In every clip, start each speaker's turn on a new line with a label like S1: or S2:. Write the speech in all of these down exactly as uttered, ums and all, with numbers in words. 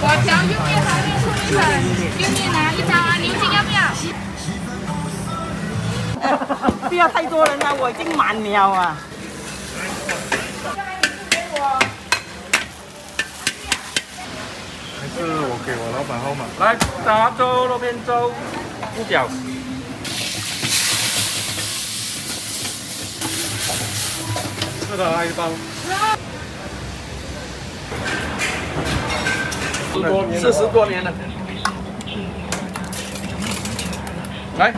S1: 我调右面还面出一份，右面拿一包啊，牛筋要不要？
S2: 不要太多人了，我已经满了啊。
S3: 还是我给我老板号码。来，炸粥、肉片粥、猪脚。这个来一包。四十多年了。来。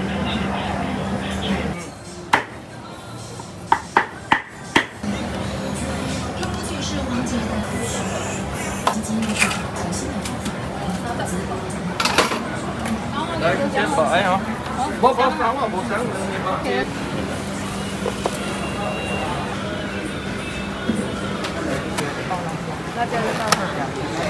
S3: 来，先摆啊！冇冇想啊，冇想你嘛。
S2: 那这样就到这了。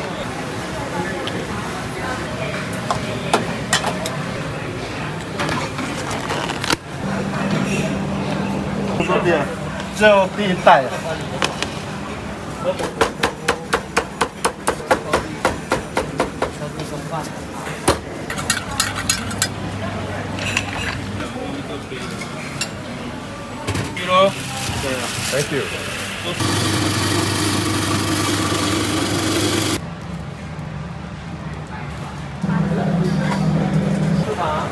S3: 这边只有第一代。 Hello. Thank you. 是吧？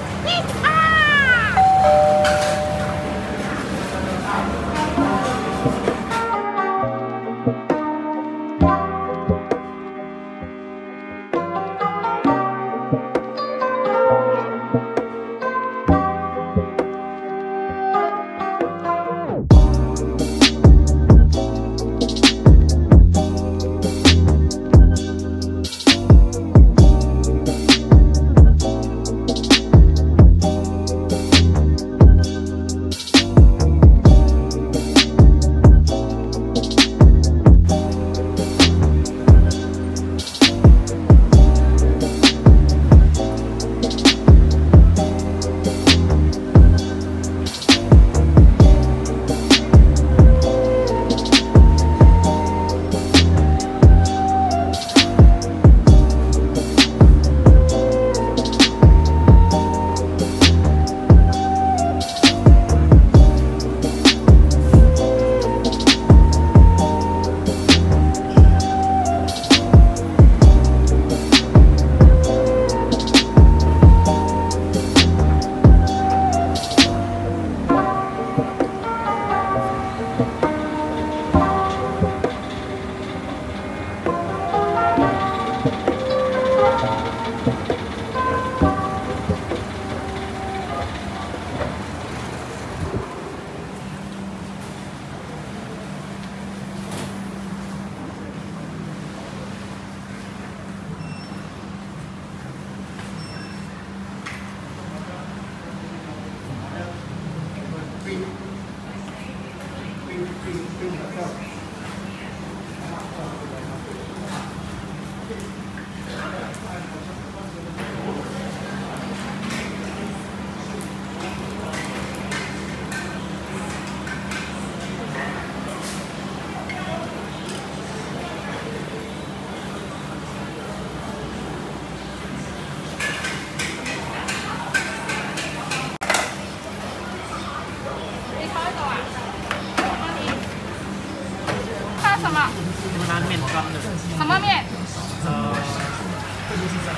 S1: 什么？什么面？
S2: 呃，这就是在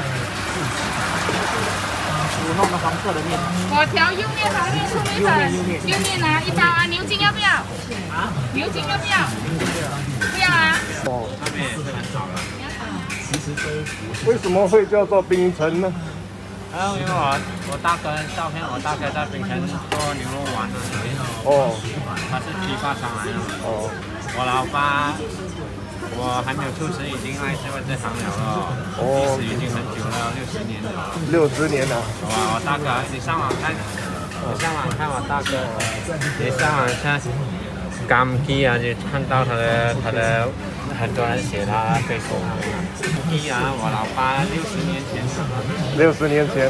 S2: 我弄的黄色的面。
S1: 我调右面黄面粗米粉，右面拿一包啊，牛筋要不要？啊？牛筋要不要？不要啊。
S3: 哦，为什么会叫做槟城呢？
S4: 然后因为我我大哥照片，我大哥在槟城做牛肉丸的，
S3: 哦，
S4: 他是批发商来的。
S3: 哦，
S4: 我老爸，我还没有出师已经爱上这行了了，
S3: 哦，
S4: 历史已经很久了，六十年了。
S3: 六十年了。
S4: 哇，我大哥，你上网看，你上网看我大哥，你上网看 Gamki 啊，就看到他的他的很多人写他Facebook上面啊。Gamki 啊，我老爸六十年前。
S3: 六十年前。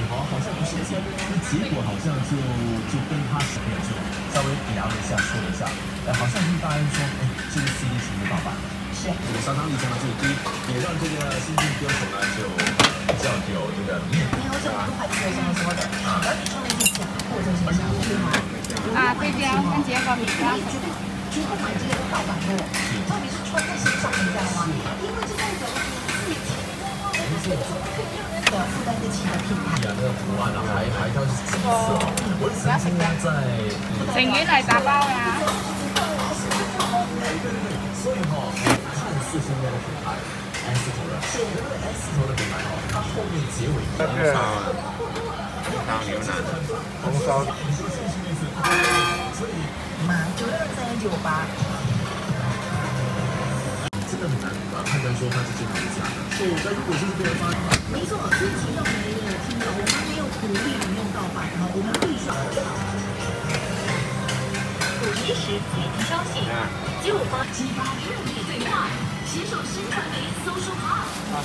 S5: 结果好像就就跟他小朋友就稍微聊了一下，说了一下，哎，好像跟大人说，哎，这个 C D 是没办法。是这个相当力相当最低，也让这个新晋歌手呢就比较有这个面子。没有什么快说什么说的啊，而你上面去讲或者是想对吗？
S1: 啊，对焦跟结果比较。
S6: 主要买这个盗版货，特别是穿在身上，你知道吗？因为这代表了你自己怎么可以让人的负担得起的品牌？
S5: 两个图案呢，还还都是金色，为什么呢？在
S1: 成鱼嚟打包呀。
S5: 所以哈，看似现在的品牌 S 头的，这个 S 头的品牌哈，它后面结尾
S4: 红烧红烧牛腩，红烧。
S6: 买九六二三一九八。
S5: 真的很难判断说它是真的还是假的。是，那如果是别人发的，
S6: 没错，所以请让我们的听众，我们没有鼓励你用盗版哈，我们必须要。五一时解题消息，九八激发热烈对话，携手新传媒搜搜号。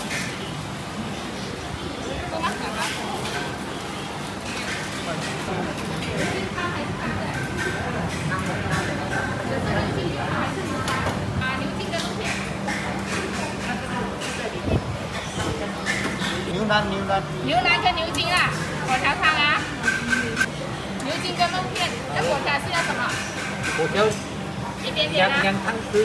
S2: 牛腩牛腩，
S1: 牛腩跟牛筋啊，果条汤啊，牛筋跟肉片，那果条是要什么？
S4: 果条
S1: 一点点啊。
S4: 两汤匙。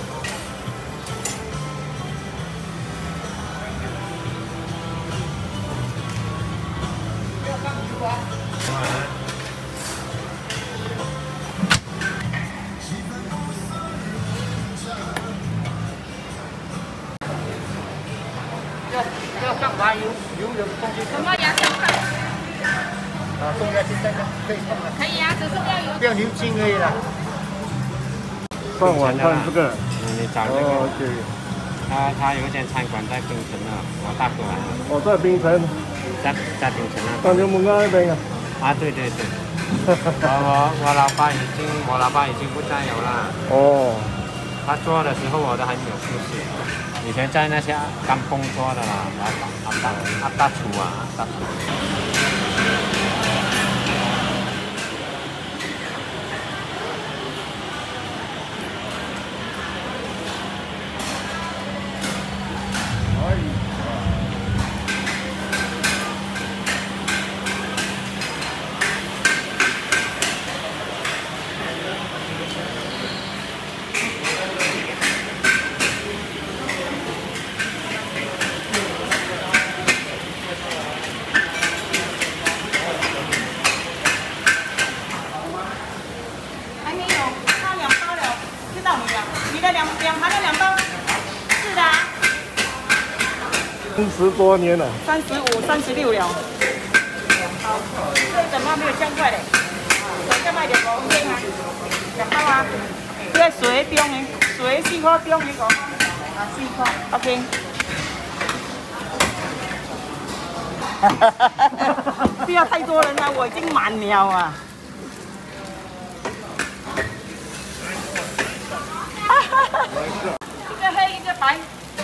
S2: 要要干嘛？有有有东西
S1: 什么羊小粉？
S2: 啊，送下去再看可以送的，
S1: 可以啊，只是不要油。
S2: 不要牛筋而已啦。
S7: 放晚饭这个，
S4: 你你找这个，
S7: 哦，对，
S4: 他他有一间餐馆在槟城啊，我大哥来了，
S7: 我在槟城，
S4: 在在槟城啊。
S7: 大牛门那边啊。
S4: 啊，对对对，我我我老爸已经我老爸已经不在有了。
S7: 哦。
S4: 他做的时候我都还没有出世，以前在那些干崩做的啦，阿阿大阿大厨啊，大厨。
S2: 还没有，他两包了，知道你了，你的两两盘的两包，是的、啊。
S7: 三十多年了。
S2: 三十五、三十六了。两包，这怎么没有这样快嘞？再卖点五片啊，两包啊。这个水中的，水四块中的个，啊四块 ，OK。不要太多人了，我已经满了啊。一个黑，一个白。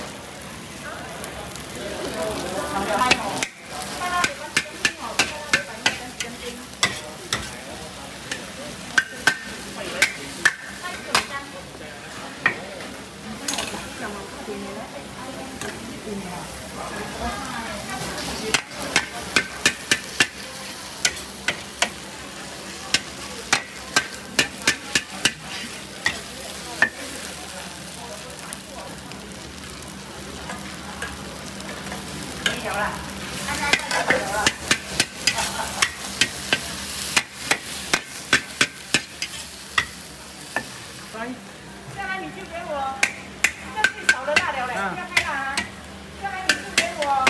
S2: 下来你就给我，这最少的辣条嘞，不要太辣啊！下来你就给我。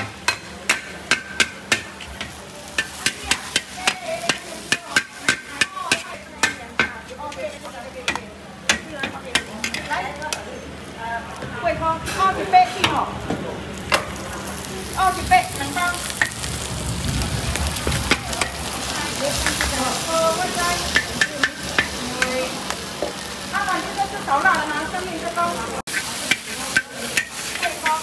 S2: 来，呃，贵康二十八斤哦，二十八两包。呃，我在。老板，这个是少辣的吗？上面这包。贵康。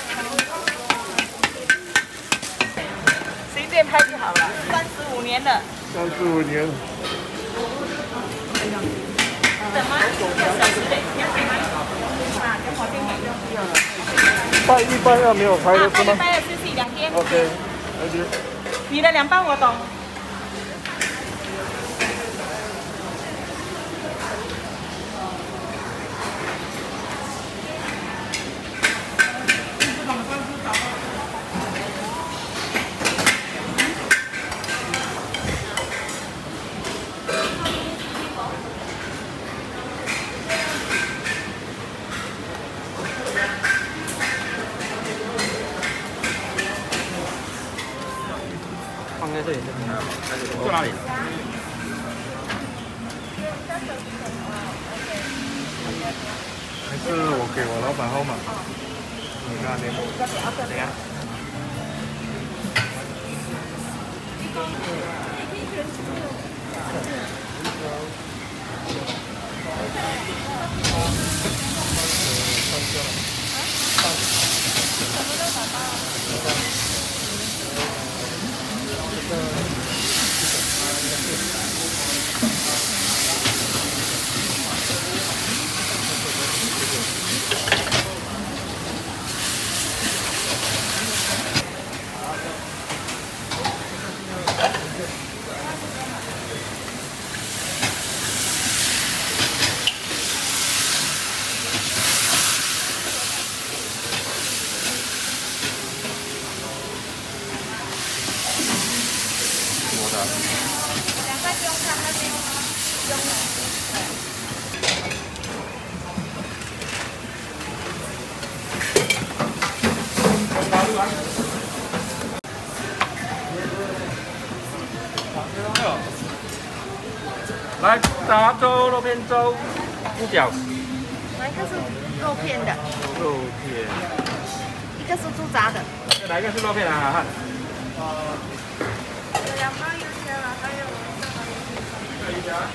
S2: 随便拍就好了，三十五年了。
S7: 三十五年。
S2: 怎么？一个小时嘞？两点吗？啊， 我先买东西了。
S7: 拜一般要没有开的
S2: 啊，
S7: 是吗
S2: 拜一拜的休息两天。
S7: ？OK，那就
S2: 你的凉拌我懂。
S4: 放在这里就可以了。坐哪里？
S7: 还是我给我老板号码，你跟他联络。
S4: 怎样？
S3: 来，炸粥、肉片粥、猪脚。
S6: 哪一个是肉片的？
S3: 肉片。
S6: 一个是猪杂的。
S3: 哪一个是肉片啊？哈。
S6: 有两包油条了，还有这个油条。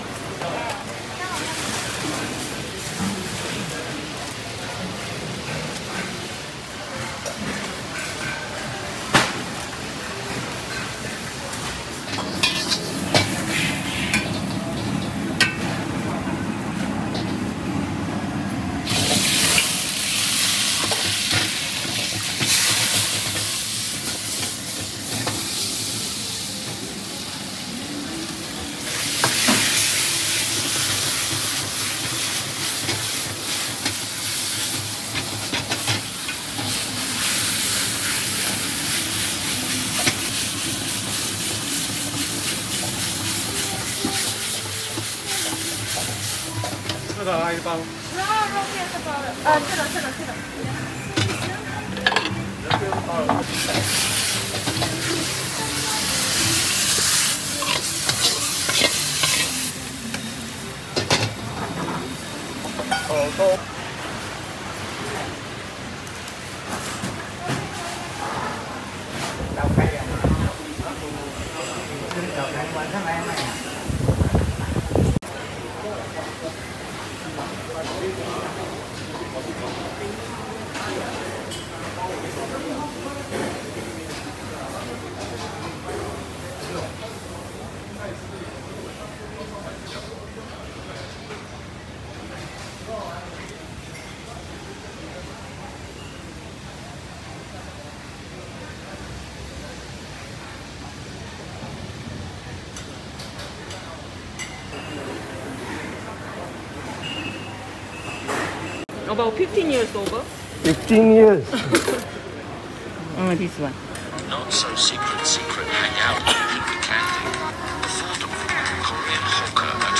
S7: 这个来一包。
S6: 然后肉片是包的，呃，是的，是的，是的。
S7: 好多。
S2: About fifteen years over.
S7: Fifteen years.
S2: Oh, this one.
S5: Not so secret, secret hangout in Hinky Candy. Affordable Korean hawker at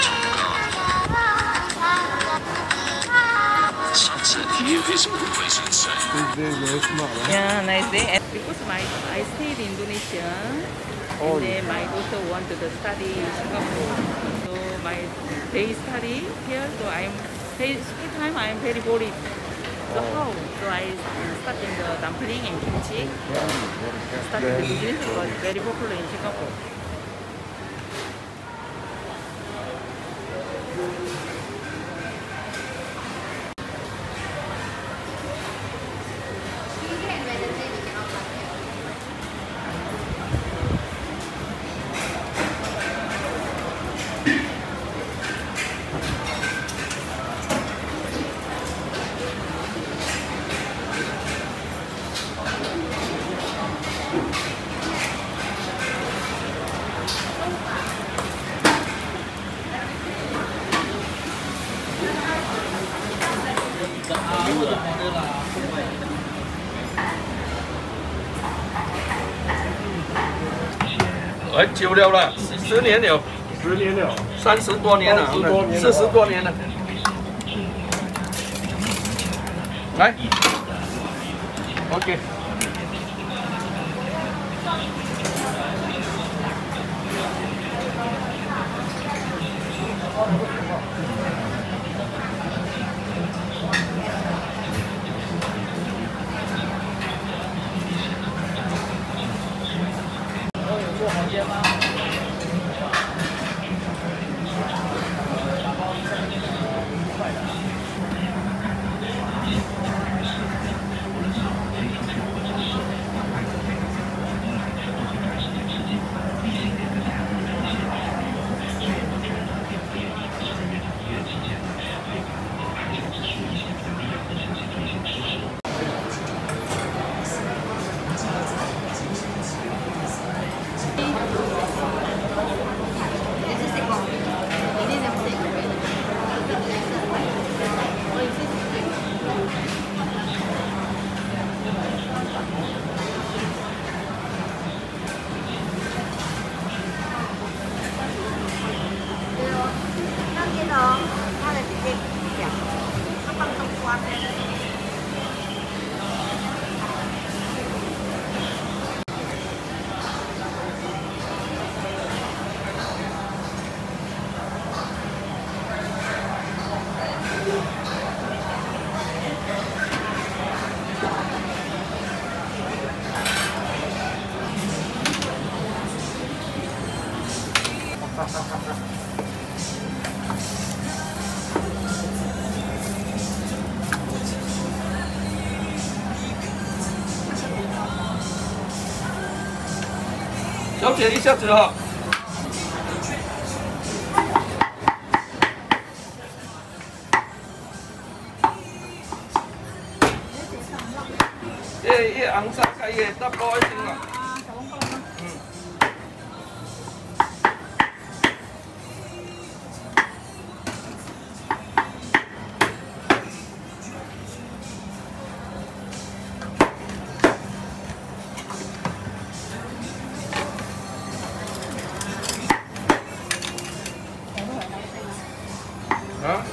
S5: Tonggan. Sunset view is always insane.
S7: This day very smart. Huh?
S2: Yeah, nice day. And because my I stayed in Indonesia,
S7: Oh,
S2: and then my daughter wanted to study in Singapore. So my they study here, so I'm hey, school time I'm very bored. So how? So I started the dumpling and kimchi. Started the business was very popular in Singapore.
S3: 很久了了，十年了，
S7: 十年了，
S3: 三十多年了，
S7: 三十多年了
S3: 四十多年了。来 ，OK。
S2: 做好烟吗？
S3: 小姐一下子哈。越越昂上个越大高兴了。嗯。啊？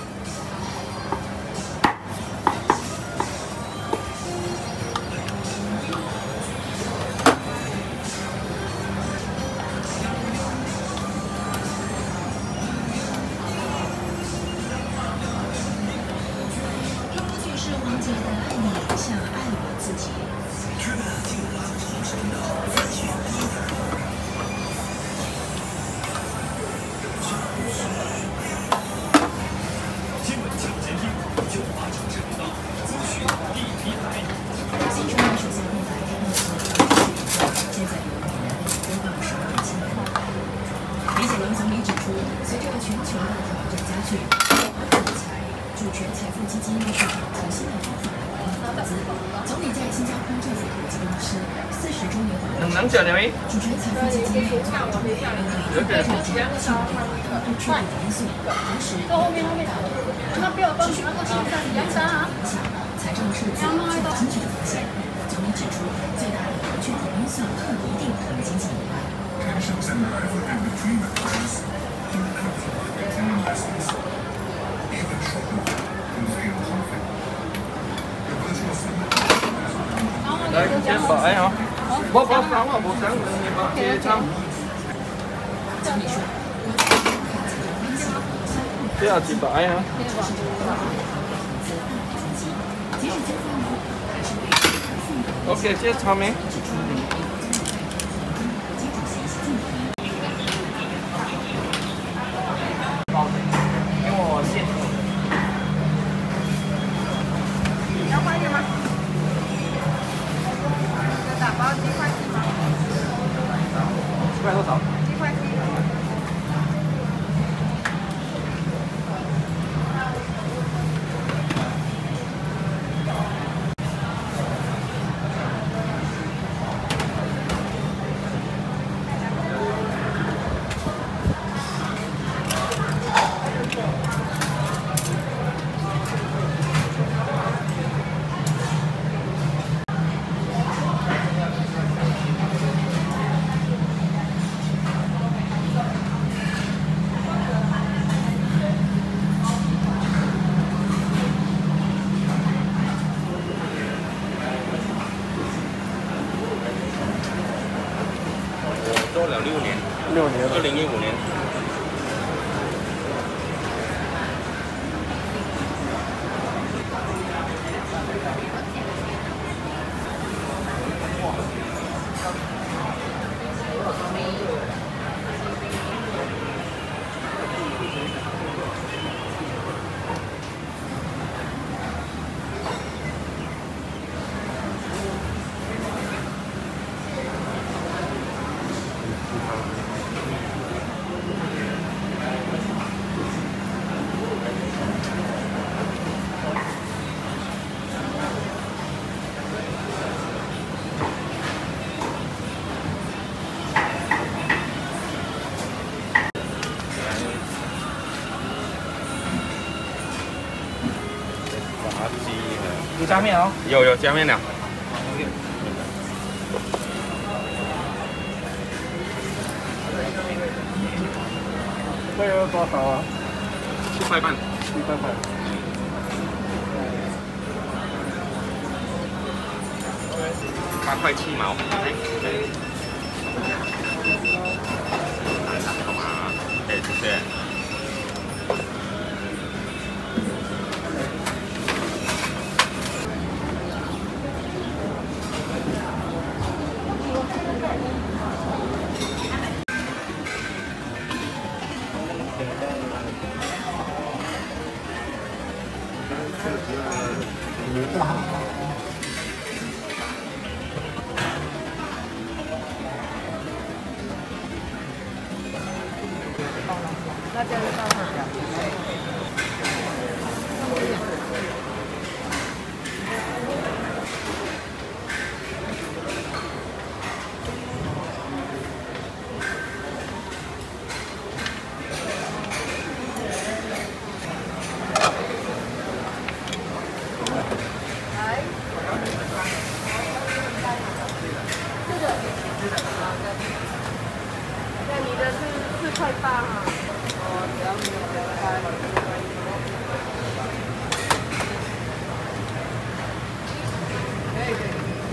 S6: 就是黄杰的爱你像爱我自己。
S5: 新闻抢先听，九八城市频道，资讯第一台。
S6: 新春晚首先电台开幕式，现在由我们播报十二点新闻。李显龙总理指出，随着全球的挑战加剧，理财主权财富基金为市场出新的方法来投资。总理在新加坡政府国际公司四十周年晚会
S3: 能能讲了没？
S6: 主权财富基金合作团队为了制定信用卡不确定因素，同时
S1: 后面后面，那不要帮那个现在阳山啊。
S6: 财政数字最精确的发现。总理指出，最大的不确定因素不一定和经济有关。
S3: 来，先摆哈。冇冇上啊，冇上，你把这张。这样子摆哈。OK， 这草莓。
S2: 给我现做。
S1: 要快点吗？打包鸡块鸡吗？
S3: 鸡块多少？
S1: 鸡块鸡。
S4: 做了六年，
S7: 六年
S4: 二零一五年。
S2: 有加面哦。
S4: 有有加面了。
S7: 这个多少啊？
S4: 七块半。
S7: 七块半。
S4: 八块七毛。好吗？哎，谢谢。
S2: 那这样就到这儿了。
S1: 那你的是四块八啊？哦，只要没有两块。可以可以。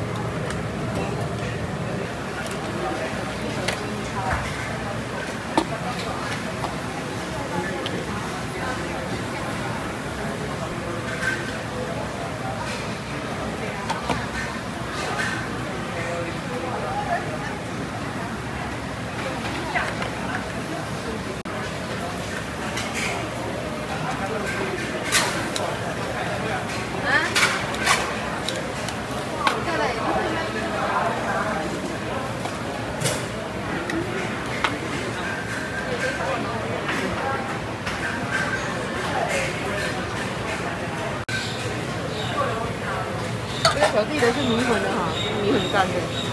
S1: 这个小弟的是米粉的哈，米很干的。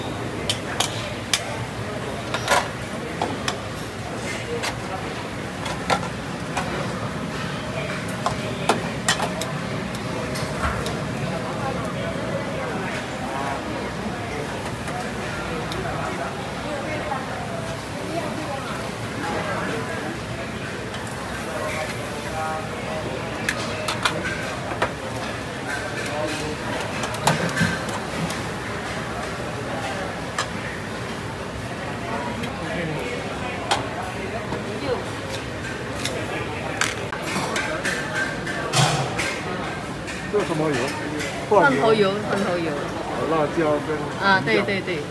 S7: 这是什么油？
S1: 蒜头油，蒜头油。
S7: 辣椒跟
S1: 啊，对对对。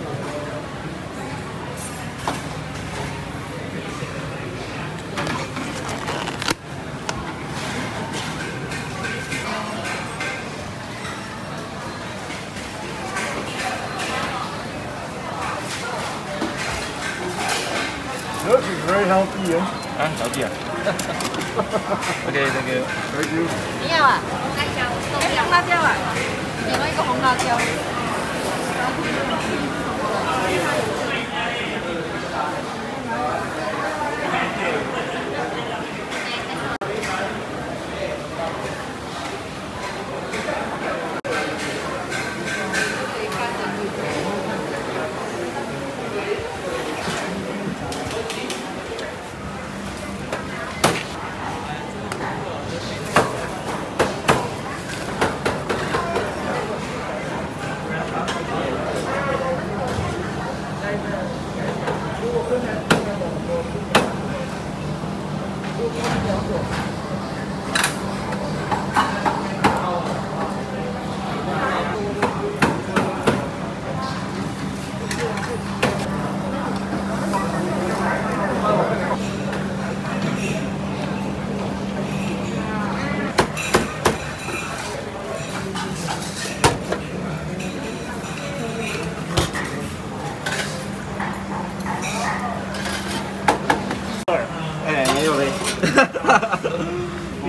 S7: This is very healthy, eh?
S4: 啊，小弟啊。OK， 那个
S7: Thank you.
S1: 你要啊？辣椒，红辣椒啊？点了一个红辣椒。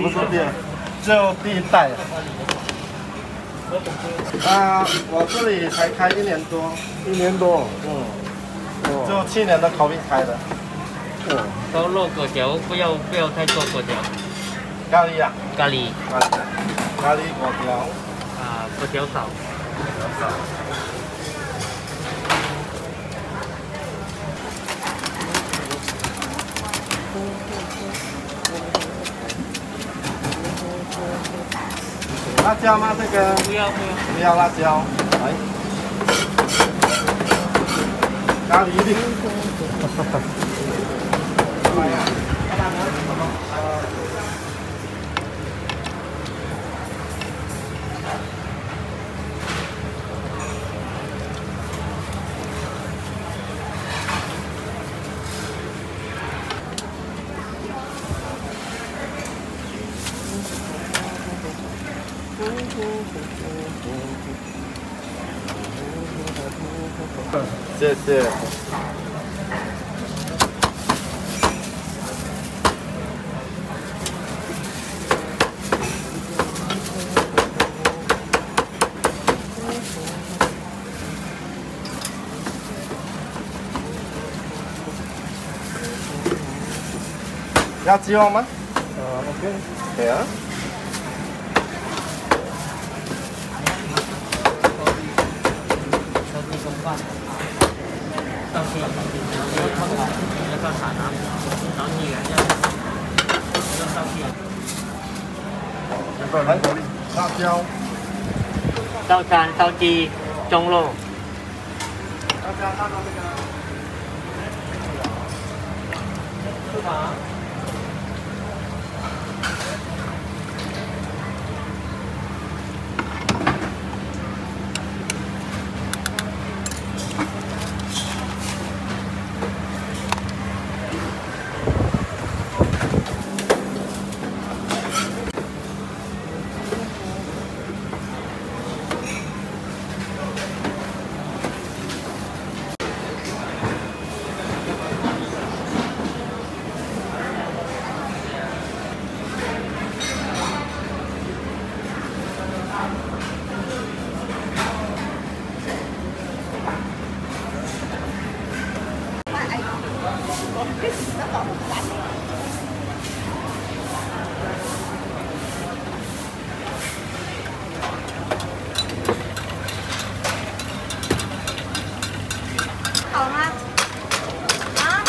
S8: 不是第二，就第一代。啊，我这里才开一年多。
S7: 一年多。
S8: 嗯。就去年的 COVID 开的。
S4: 哦。都肉粿条，不要不要太多粿条。
S8: 咖喱啊。
S4: 咖喱。
S8: 咖喱。咖喱粿条。
S4: 啊，粿条少。粿条少。
S8: 辣椒吗？这个
S4: 不要不要，
S8: 不要辣椒。来，咖喱的。来呀！谢谢。要鸡肉吗？
S7: 呃 ，OK。
S8: 对啊。
S4: 上去，要上海南，然后你原价，要上去。
S8: 来，辣椒。
S4: 烧餐、烧鸡、中肉。
S8: 辣椒看到这个。是吧？
S1: 好吗？啊？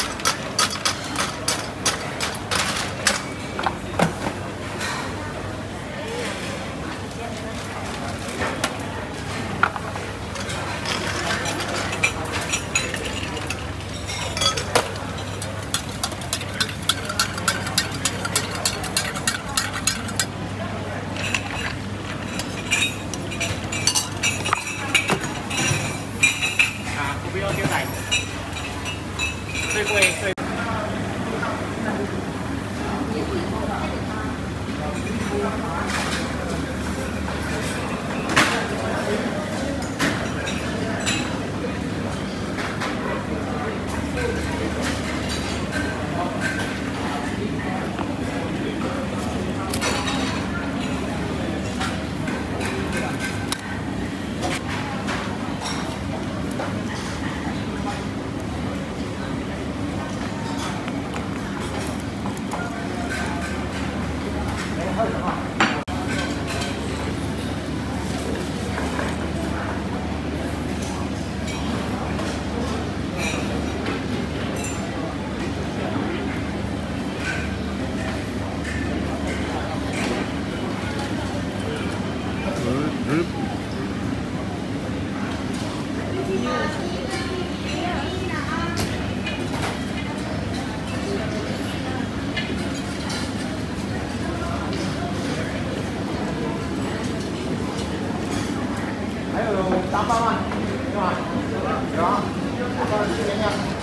S4: 啊，不要丢奶。 最贵最。
S8: 八八万，是吧？有啊，八八万这边要。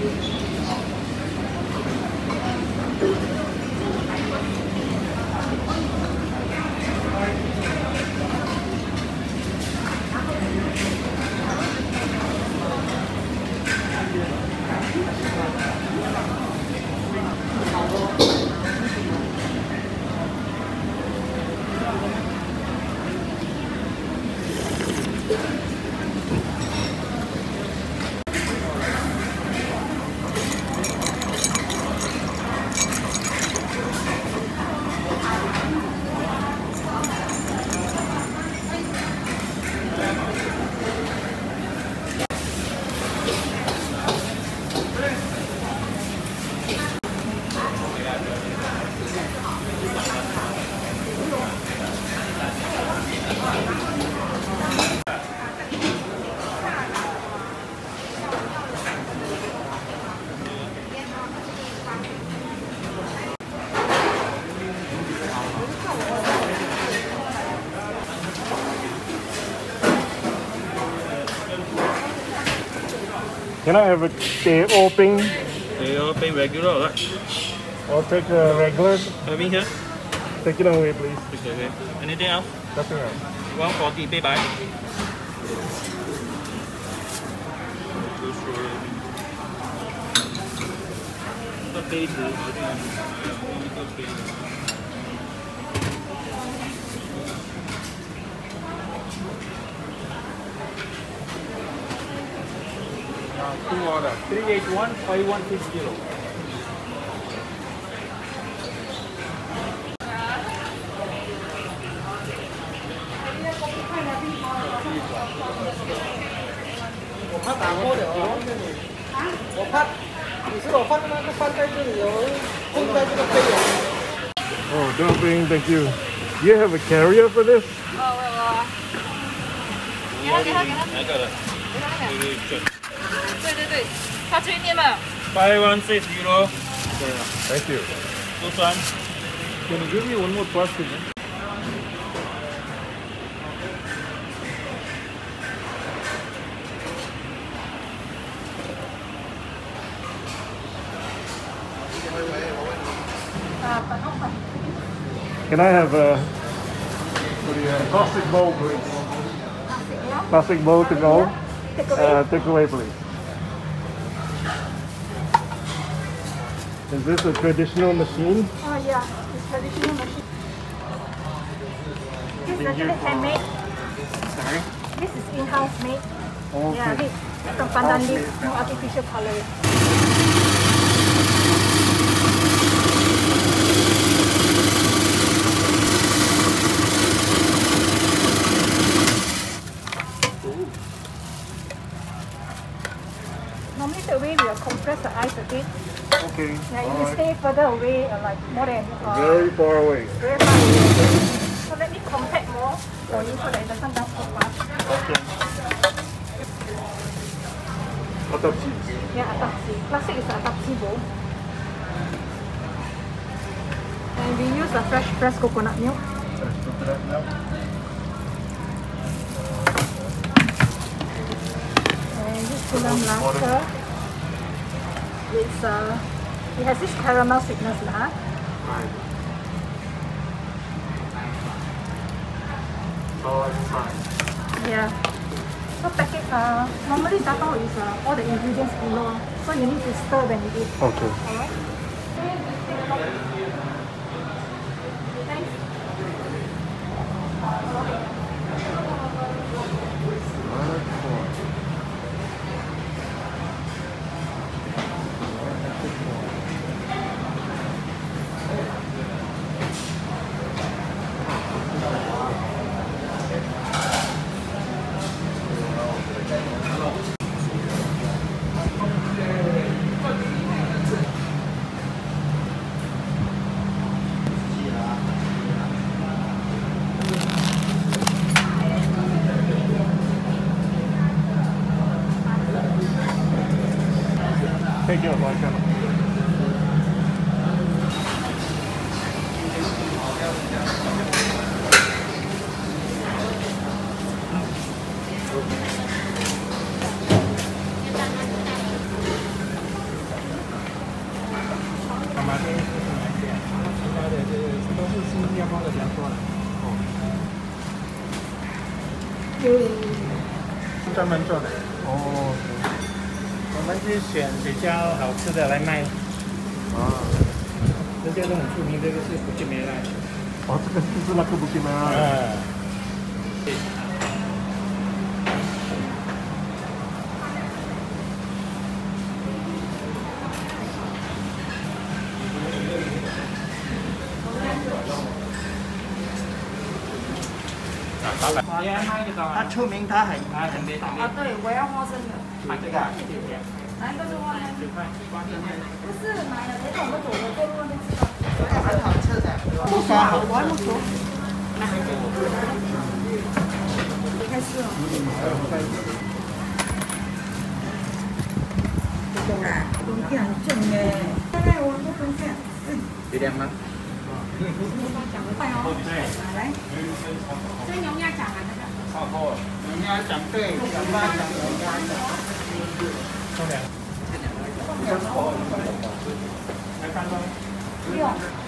S7: Can I have a teh O peng?
S3: Teh O peng regular, right?
S7: I'll take a regular.
S3: Having here?
S7: Take it away, please.
S3: Okay, okay. Anything else?
S7: Nothing else.
S3: one forty, bye bye.
S7: Two order. three eight one, five one six zero. Oh, dumpling, thank you. Do you have a carrier for this?
S1: 哦，我我，给他给他给他，
S3: 哪个的？对对对。
S1: 对对对，他最念了。
S3: five one six zero.
S7: Thank you.
S3: 都酸。
S7: Can you give me one more plastic? Can I have a uh, plastic bowl, please? Plastic bowl to go. Uh, take away, please. Is this a traditional machine?
S2: Oh yeah, it's traditional machine. This is actually handmade.
S7: Sorry?
S2: This is in-house made.
S7: Okay.
S2: Yeah, this from pandan leaf, no artificial color. Normally the way we will compress the ice a bit.
S7: Okay.
S2: Yeah, if
S7: all
S2: you
S7: right.
S2: stay further away, uh, like more than uh,
S7: Very far away.
S2: very far away. So let me compact more for you so that it doesn't dance so fast.
S7: Okay. Autopsy.
S2: Yeah, atapsi. Classic is atapsi bowl. And we use a fresh pressed coconut milk. And this Tulang Lasa. It's uh, it has this caramel sweetness lah.
S7: Right. Oh, it's fine.
S2: Yeah. So packet uh normally dabao is uh, all the ingredients below. So you need to stir when you eat.
S7: Okay.
S2: Alright. Thanks.
S7: Take your like that.
S8: 马天是很难见，其他的这个都是新加坡的比较多的。哦。专门做的。哦。我们是选比较好吃的来卖。啊。这些都很出名，这个是布吉梅拉。
S7: 哦，这个就是那个布吉梅拉。
S8: 嗯。它出名，它很它很美。
S2: 啊，对，我要花生的。
S8: 买这个。
S2: 哪一个是花生？不是买的，这种都走的，这路都知道。
S8: 很好吃的。
S2: 不熟，我还不熟。你开始哦。懂啦，冬天很重耶。现在我们冬天。
S8: 有点吗？
S2: 快哦。来。
S1: 这牛鸭掌啊，那个。
S8: 超过。牛鸭掌对，掌巴掌牛鸭掌。收两。来看看。
S2: 六。